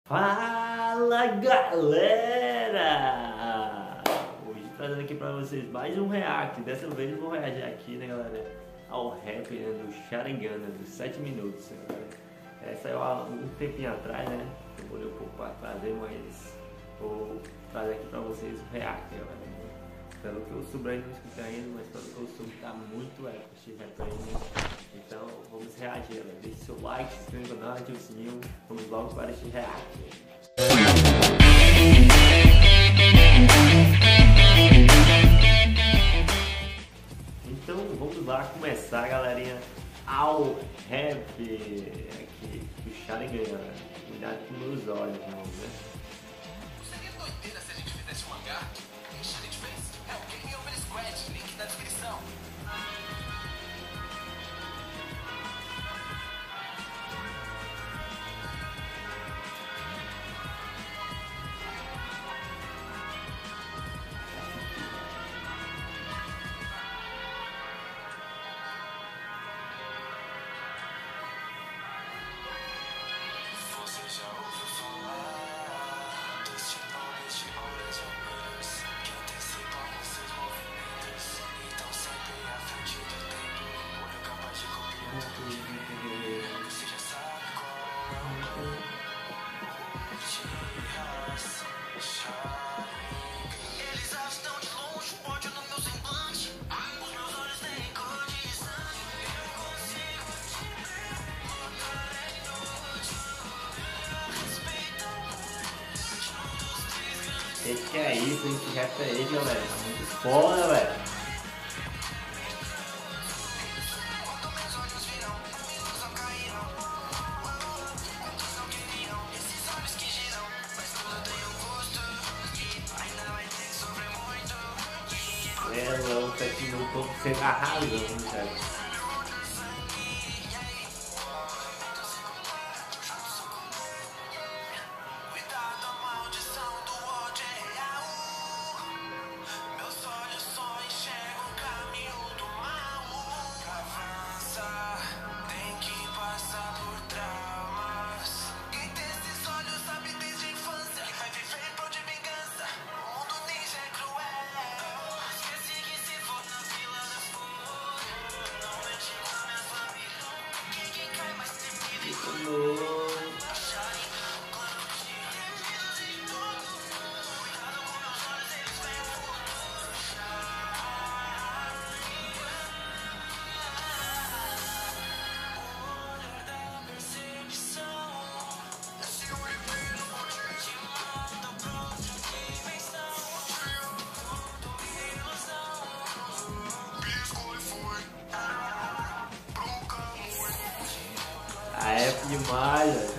Fala galera! Hoje trazendo aqui pra vocês mais um react. Dessa vez eu vou reagir aqui, né galera, ao rap do Sharingan, dos 7 minutos, né, galera. Saiu há um tempinho atrás, né? Demorei um pouco pra trazer, mas vou trazer aqui pra vocês o react, galera. Pelo que eu soube aí, não escutei ainda, mas pelo que eu soube tá muito épico esse rap aí, né? Então vamos reagir, galera. Deixe seu like, se inscreva no canal, ative o sininho. Vamos logo para este react. Então vamos lá começar, galerinha, ao rap aqui do Sharingan, galera. Cuidado com meus olhos, não, né? Seria doideira se a gente fizesse um mangá? Deixa a gente fez. É o Game Over Squad, link na descrição. Você já ouviu falar dos tipões de olhos vermelhos que antecipam os seus movimentos e estão sempre à frente do tempo, olho capaz de copiar tudo. Você já sabe qual é o nome de Sharingan. Eles avistam de longe o ódio no meu semblante. Os meus olhos têm cor de sangue. Eu consigo te derrotar, é inútil. Que é isso, hein? Que rap é esse, galera? Tá muito foda, velho. Ela, o 7 minutos, você arrasando, cara. É demais, velho.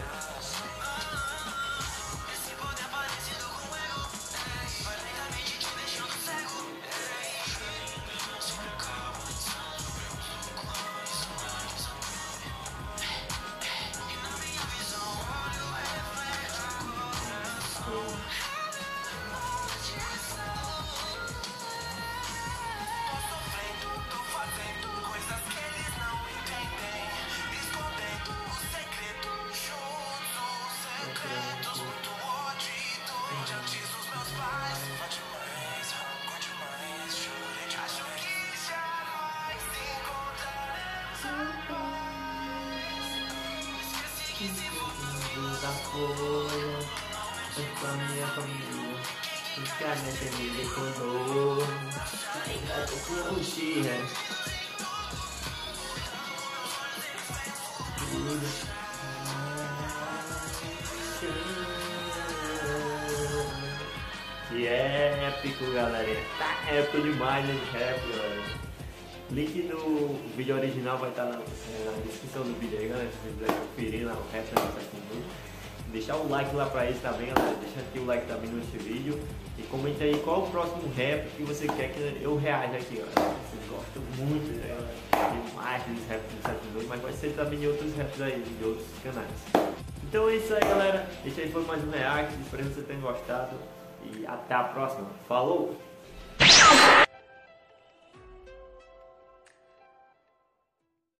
Da folha, com a minha família, os que a minha família decorou, ainda tô com o xirra. Que épico, galera, tá épico demais esse rap, galera. Link do vídeo original vai estar na descrição do vídeo aí, galera, se você quiser conferir lá o rap do 7 minutos. Deixar o like lá pra eles também, galera. Deixa aqui o like também nesse vídeo. E comenta aí qual o próximo rap que você quer que eu reaja aqui, galera. Vocês gostam muito, né, galera? Demais desse rap do 7 minutos, mas pode ser também de outros raps aí, de outros canais. Então é isso aí, galera. Esse aí foi mais um react. Espero que você tenha gostado. E até a próxima. Falou!